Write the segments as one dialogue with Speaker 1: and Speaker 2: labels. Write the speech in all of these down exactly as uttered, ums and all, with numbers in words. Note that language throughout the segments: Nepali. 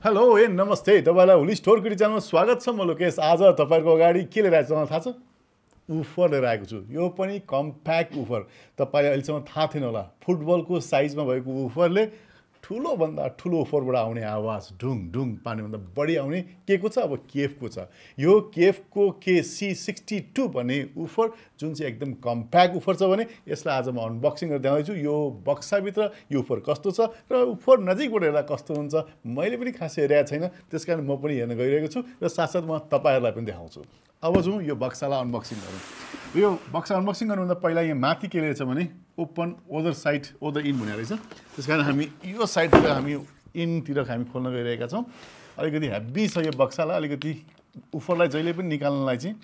Speaker 1: हेलो ए नमस्ते तपाईलाई ओलिज स्टोर पीटी च्यानलमा स्वागत छ। म लोकेश। आज तपाईहरुको अगाडि के लिएर आएको छु थाहा छ? उफर लिएर आएको छु। यो पनि कम्प्याक्ट उफर। तपाईलाई अहिलेसम्म थाहा थिएन होला, फुटबलको साइजमा भएको उफरले ठुलो भन्दा ठुलो उफरबाट आउने आवाज ढुङ ढुङ पानी भन्दा बढी आउने के को छ? अब केएफ को छ। यो केएफ को के सी सिक्सटी टू भन्ने उफर जुन चाहिँ एकदम कम्प्याक्ट उफर छ भने यसलाई आज म अनबक्सिङ गरेर देखाउँछु। यो बक्साभित्र यो उफर कस्तो छ र उफर नजिकबाट हेर्दा कस्तो हुन्छ मैले पनि खासै हेरेको छैन, त्यसकारण म पनि हेर्न गइरहेको छु र साथसाथ म तपाईहरुलाई पनि देखाउँछु। अब जाउँ यो बक्सालाई अनबक्सिङ गरौँ। यो बक्सा अनबक्सिङ गर्नुभन्दा पहिला यहाँ माथि के रहेछ भने open other side other in भनेर रहेछ। त्यसकारण हामी यो साइडतिर हामी इनतिर हामी खोल्न गइरहेका छौँ। अलिकति हेभी छ यो बक्सालाई, अलिकति उफरलाई जहिले पनि निकाल्नलाई चाहिँ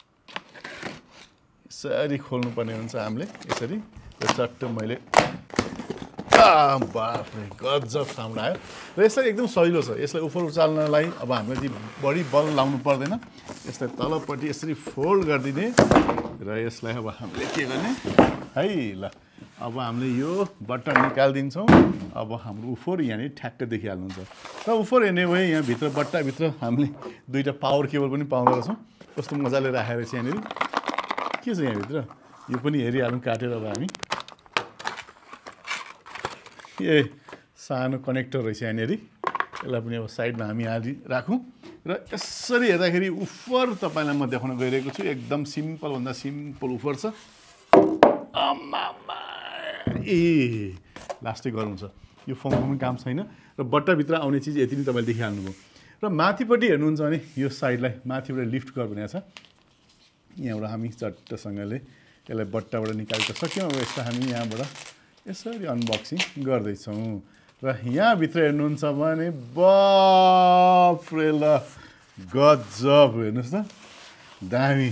Speaker 1: यसरी खोल्नुपर्ने हुन्छ हामीले। यसरी र चट्ट मैले बाफरे गजब साउन्ड आयो र यसलाई एकदम सजिलो छ। यसलाई उफर उचाल्नलाई अब हामीले चाहिँ बढी बल लाउनु पर्दैन। यसलाई तलपट्टि यसरी फोल्ड गरिदिने र यसलाई अब हामीले के गर्ने है ल अब हामीले यो बटन निकालिदिन्छौँ। अब हाम्रो उफर यहाँनिर ठ्याक्क देखिहाल्नुहुन्छ र उफर हेर्ने भए यहाँ भित्र बट्टाभित्र हामीले दुईवटा पावर केबल पनि पाउँदो रहेछौँ। कस्तो मजाले राखेर चाहिँ यहाँनिर के छ यहाँभित्र यो पनि हेरिहालौँ काटेर। अब हामी ए सानो कनेक्टर रहेछ यहाँनिर, यसलाई पनि अब साइडमा हामी हालि राखौँ र यसरी हेर्दाखेरि उफर तपाईँलाई म देखाउन गइरहेको छु। एकदम सिम्पल भन्दा सिम्पल उफर छ। ए लास्टै गरौँ छ यो फोनको पनि काम छैन र बट्टाभित्र आउने चिज यति नै तपाईँले देखिहाल्नुभयो। र माथिपट्टि हेर्नुहुन्छ भने यो साइडलाई माथिबाट लिफ्ट गर भनेको छ। यहाँबाट हामी चट्टसँगले यसलाई बट्टाबाट निकालेर सक्यौँ। अब यसलाई हामी यहाँबाट यसरी अनबक्सिङ गर्दैछौँ र यहाँभित्र हेर्नुहुन्छ भने बाफरे ल गजब हेर्नुहोस् त दामी।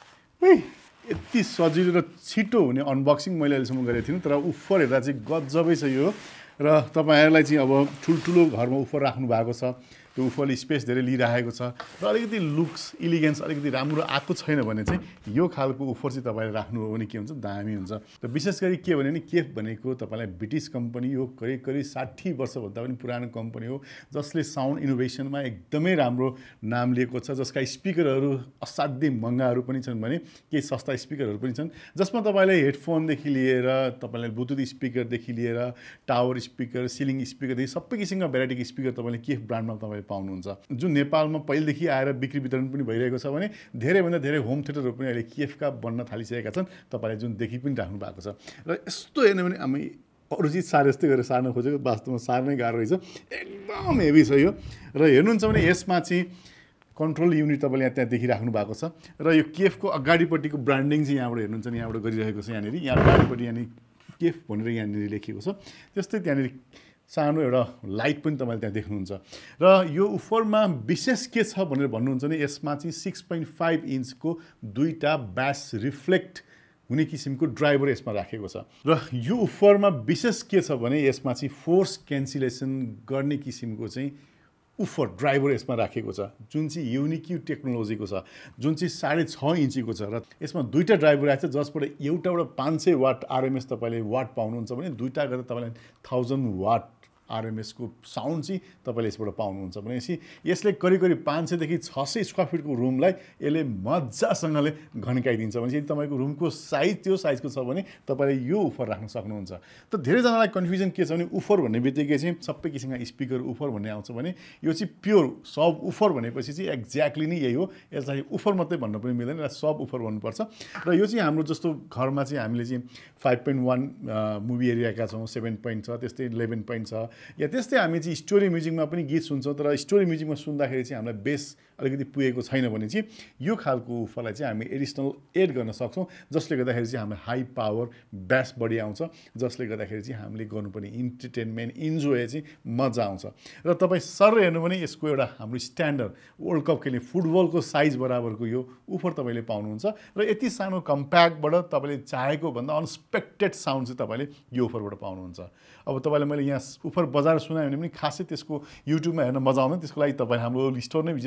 Speaker 1: यति सजिलो र छिटो हुने अनबक्सिङ मैले अहिलेसम्म गरेको थिइनँ, तर उफर हेर्दा चाहिँ गजबै छ यो। र तपाईँहरूलाई चाहिँ अब ठुल्ठुलो घरमा उफर राख्नु भएको छ, त्यो उफरले स्पेस धेरै लिइरहेको छ र अलिकति लुक्स इलिगेन्स अलिकति राम्रो आएको छैन भने चाहिँ यो खालको उफर चाहिँ तपाईँले राख्नुभयो भने के हुन्छ दामी हुन्छ। र विशेष गरी के भने नि केएफ भनेको तपाईँलाई ब्रिटिस कम्पनी हो, करिब करिब साठी वर्षभन्दा पनि पुरानो कम्पनी हो जसले साउन्ड इनोभेसनमा एकदमै राम्रो नाम लिएको छ, जसका स्पिकरहरू असाध्यै महँगाहरू पनि छन् भने केही सस्ता स्पिकरहरू पनि छन्, जसमा तपाईँले हेडफोनदेखि लिएर तपाईँलाई ब्लुटुथ स्पिकरदेखि लिएर टावर स्पिकर सिलिङ स्पिकरदेखि सबै किसिमका भेराइटीको स्पिकर तपाईँले केएफ ब्रान्डमा तपाईँ पाउनुहुन्छ। जुन नेपालमा पहिलेदेखि आएर बिक्री वितरण पनि भइरहेको छ भने धेरैभन्दा धेरै होम थिएटरहरू पनि अहिले केएफका बन्न थालिसकेका छन्। तपाईँले जुन देखि पनि राख्नु भएको छ र यस्तो हेर्ने भने हामी अरू चिज सार यस्तै गरेर सार्न खोजेको, वास्तवमा सार्नै गाह्रो रहेछ। एकदम हेभी छ यो। र हेर्नुहुन्छ भने यसमा चाहिँ कन्ट्रोल युनिट तपाईँले यहाँ त्यहाँ देखिराख्नु भएको छ र यो केएफको अगाडिपट्टिको ब्रान्डिङ चाहिँ यहाँबाट हेर्नुहुन्छ नि यहाँबाट गरिरहेको छ। यहाँनिर यहाँ अगाडिपट्टि यहाँनिर केएफ भनेर यहाँनिर लेखिएको छ। त्यस्तै त्यहाँनिर सानो एउटा लाइट पनि तपाईँले त्यहाँ देख्नुहुन्छ। र यो उफरमा विशेष के छ भनेर भन्नुहुन्छ भने यसमा चाहिँ सिक्स पोइन्ट फाइभ इन्चको दुईवटा ब्यास रिफ्लेक्ट हुने किसिमको ड्राइभर यसमा राखेको छ। र यो उफरमा विशेष के छ भने यसमा चाहिँ फोर्स क्यान्सिलेसन गर्ने किसिमको चाहिँ उफर ड्राइभर यसमा राखेको छ, जुन चाहिँ युनिक्यू टेक्नोलोजीको छ, जुन चाहिँ साढे छ इन्चीको छ। र यसमा दुईवटा ड्राइभर आएको छ जसबाट एउटाबाट पाँच सय वाट आरएमएस तपाईँले वाट पाउनुहुन्छ भने दुईवटा गरेर तपाईँलाई थाउजन्ड वाट आरएमएसको साउन्ड चाहिँ तपाईँले यसबाट पाउनुहुन्छ भनेपछि यसले करिब करिब पाँच सयदेखि छ सय स्क्वायर फिटको रुमलाई यसले मजासँगले घन्काइदिन्छ भनेपछि यदि तपाईँको रुमको साइज त्यो साइजको छ भने तपाईँले यो उफर राख्न सक्नुहुन्छ। त धेरैजनालाई कन्फ्युजन के छ भने उफर भन्ने बित्तिकै चाहिँ सबै किसिमका स्पिकर उफर भन्ने आउँछ भने यो चाहिँ प्योर सब उफर भनेपछि चाहिँ एक्ज्याक्टली नै यही हो। यसलाई उफर मात्रै भन्न पनि मिल्दैन, र सब उफर भन्नुपर्छ। र यो चाहिँ हाम्रो जस्तो घरमा चाहिँ हामीले चाहिँ फाइभ पोइन्ट वान मुभी हेरिरहेका छौँ, सेभेन पोइन्ट छ, त्यस्तै इलेभेन पोइन्ट छ, या त्यस्तै हामी चाहिँ स्टोरी म्युजिकमा पनि गीत सुन्छौँ। तर स्टोरी म्युजिकमा सुन्दाखेरि चाहिँ हामीलाई बेस अलिकति पुगेको छैन भने चाहिँ यो खालको उफरलाई चाहिँ हामी एडिसनल एड गर्न सक्छौँ, जसले गर्दाखेरि चाहिँ हामीलाई हाई पावर ब्यास बढी आउँछ, जसले गर्दाखेरि चाहिँ हामीले गर्नुपर्ने इन्टरटेनमेन्ट इन्जोय चाहिँ मजा आउँछ। र तपाईँ सर हेर्नु भने यसको एउटा हाम्रो स्ट्यान्डर्ड वर्ल्ड कप खेल्ने फुटबलको साइज बराबरको यो उफर तपाईँले पाउनुहुन्छ। र यति सानो कम्प्याक्टबाट तपाईँले चाहेको भन्दा अनएक्सपेक्टेड साउन्ड चाहिँ तपाईँले यो उफरबाट पाउनुहुन्छ। अब तपाईँलाई मैले यहाँ उफर बजार सुनायो भने पनि खासै त्यसको युट्युबमा हेर्न मजा आउँदैन, त्यसको लागि तपाईँ हाम्रो स्टोर नै भिजिट गर्नुपर्ने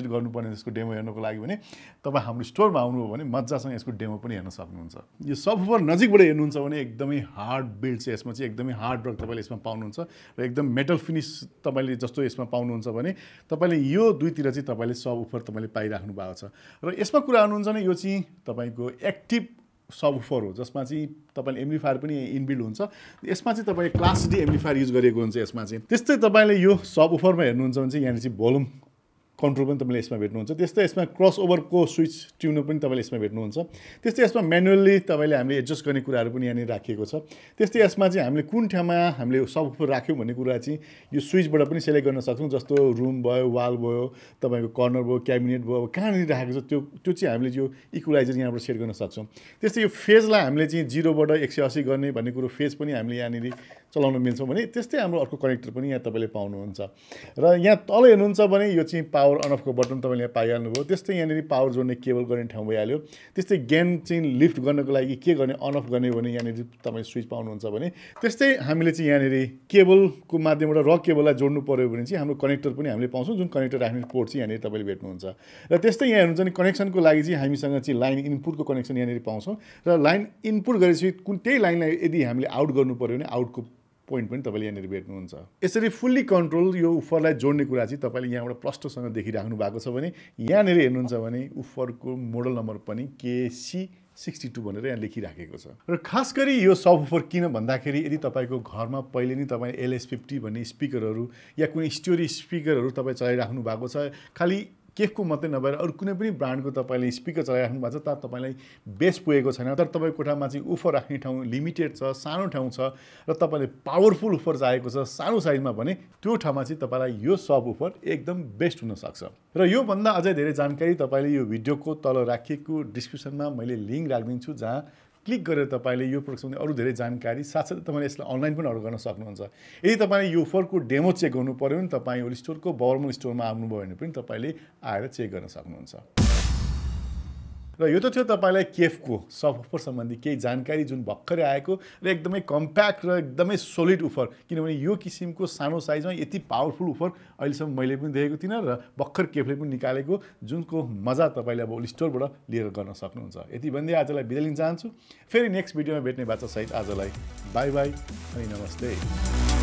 Speaker 1: भने यसको डेमो हेर्नको लागि भने तपाईँ हाम्रो स्टोरमा आउनुभयो भने मजासँग यसको डेमो पनि हेर्न सक्नुहुन्छ। यो सबवुफर नजिकबाट हेर्नुहुन्छ भने एकदमै हार्ड बिल्ड चाहिँ यसमा चाहिँ एकदमै हार्ड वर्क तपाईँले यसमा पाउनुहुन्छ र एकदम मेटल फिनिस तपाईँले जस्तो यसमा पाउनुहुन्छ भने तपाईँले यो दुईतिर चाहिँ तपाईँले सबवुफर तपाईँले पाइराख्नु भएको छ। र यसमा कुरा गर्नुहुन्छ भने यो चाहिँ तपाईँको एक्टिभ सबवुफर हो जसमा चाहिँ तपाईँले एम्प्लिफायर पनि इनबिल्ड हुन्छ। यसमा चाहिँ तपाईँले क्लास डी एम्प्लिफायर युज गरेको हुन्छ यसमा चाहिँ। त्यस्तै तपाईँले यो सबवुफरमा हेर्नुहुन्छ भने चाहिँ यहाँनिर चाहिँ भोल्युम कन्ट्रोल पनि तपाईँले यसमा भेट्नुहुन्छ। त्यस्तै यसमा क्रस ओभरको स्विच ट्युनर पनि तपाईँले यसमा भेट्नुहुन्छ। त्यस्तै यसमा म्यानुअली तपाईँले हामीले एडजस्ट गर्ने कुराहरू पनि यहाँनिर राखिएको छ। त्यस्तै यसमा चाहिँ हामीले कुन ठाउँमा हामीले सबवुफर राख्यौँ भन्ने कुरा चाहिँ यो स्विचबाट पनि सेलेक्ट गर्न सक्छौँ। जस्तो रुम भयो, वाल भयो, तपाईँको कर्नर भयो, क्याबिनेट भयो, कहाँनिर राखेको छ त्यो त्यो चाहिँ हामीले यो इक्वलाइजर यहाँबाट सेट गर्न सक्छौँ। त्यस्तै यो फेजलाई हामीले चाहिँ जिरोबाट एक सय अस्सी गर्ने भन्ने कुरो फेज पनि हामीले यहाँनिर चलाउन मिल्छौँ भने त्यस्तै हाम्रो अर्को कनेक्टर पनि यहाँ तपाईँले पाउनुहुन्छ। र यहाँ तल हेर्नुहुन्छ भने यो चाहिँ पावर अन अफको बटन तपाईँले यहाँ पाइहाल्नुभयो। त्यस्तै यहाँनिर पावर जोड्ने केबल गर्ने ठाउँ भइहाल्यो। त्यस्तै गेन चाहिँ लिफ्ट गर्नको लागि के गर्ने अन अफ गर्ने भने यहाँनिर तपाईँले स्विच पाउनुहुन्छ भने त्यस्तै हामीले चाहिँ यहाँनिर केबलको माध्यमबाट र केबललाई जोड्नु पऱ्यो भने चाहिँ हाम्रो कनेक्टर पनि हामीले पाउँछौँ जुन कनेक्टर राख्ने पोर्ट चाहिँ यहाँनिर तपाईँले भेट्नुहुन्छ। र त्यस्तै यहाँ हेर्नुहुन्छ भने कनेक्सनको लागि चाहिँ हामीसँग चाहिँ लाइन इनपुटको कनेक्सन यहाँनिर पाउँछौँ र लाइन इनपुट गरेपछि कुन त्यही लाइनलाई यदि हामीले आउट गर्नु पऱ्यो भने आउटको पोइन्ट पनि तपाईँले यहाँनिर भेट्नुहुन्छ। यसरी फुल्ली कन्ट्रोल यो उफरलाई जोड्ने कुरा चाहिँ तपाईँले यहाँबाट प्रष्टसँग देखिराख्नु भएको छ भने यहाँनिर हेर्नुहुन्छ भने उफरको मोडल नम्बर पनि के सी सिक्सटी टू भनेर यहाँ लेखिराखेको छ। र खास गरी यो सबवुफर किन भन्दाखेरि यदि तपाईँको घरमा पहिले नै तपाईँले एलएस फिफ्टी भन्ने स्पिकरहरू या कुनै स्टोरी स्पिकरहरू तपाईँ चलाइराख्नु भएको छ, खालि केफको मात्रै नभएर अरू कुनै पनि ब्रान्डको तपाईँले स्पिकर चलाइराख्नु भएको छ तर तपाईँलाई बेस पुगेको छैन, तर तपाईँको कोठामा चाहिँ उफर राख्ने ठाउँ लिमिटेड छ, सानो ठाउँ छ र तपाईँले पावरफुल उफर चाहिएको छ सानो साइजमा भने त्यो ठाउँमा चाहिँ तपाईँलाई यो सबवुफर एकदम बेस्ट हुनसक्छ। र योभन्दा अझै धेरै जानकारी तपाईँले यो भिडियोको तल राखिएको डिस्क्रिप्सनमा मैले लिङ्क राखिदिन्छु जहाँ क्लिक गरेर तपाईँले यो प्रोडक्टसम्बन्धी अरू धेरै जानकारी साथसाथै तपाईँले यसलाई अनलाइन पनि अर्डर गर्न सक्नुहुन्छ। यदि तपाईँले यो उफरको डेमो चेक गर्नु पऱ्यो भने तपाईँ ओलिज स्टोरको बाबर स्टोरमा आउनुभयो भने पनि तपाईँले आएर चेक गर्न सक्नुहुन्छ। र यो त थियो तपाईँलाई केफको सबवुफर सम्बन्धी केही जानकारी जुन भर्खरै आएको र एकदमै कम्प्याक्ट र एकदमै सोलिड उफर, किनभने यो किसिमको सानो साइजमा यति पावरफुल उफर अहिलेसम्म मैले पनि देखेको थिइनँ र भर्खर केफले पनि निकालेको जुनको मजा तपाईँले अब ओलिज स्टोरबाट लिएर गर्न सक्नुहुन्छ। यति भन्दै आजलाई बिदा लिन चाहन्छु। फेरि नेक्स्ट भिडियोमा भेट्ने बाचा सहित आजलाई बाई बाई अनि नमस्ते।